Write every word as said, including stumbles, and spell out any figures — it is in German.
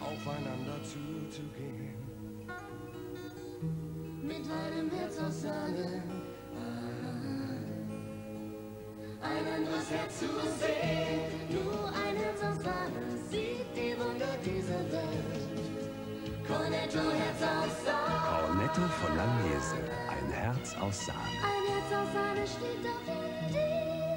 aufeinander zuzugehen. Mit einem Herz aus Sahne, ein anderes Herz zu sehen. Nur ein Herz aus Sahne sieht die Wunder dieser Welt. Cornetto, Herz aus Sahne. Cornetto von Langnese, ein Herz aus Sahne. Ein Herz aus Sahne steht auf jeden Tisch.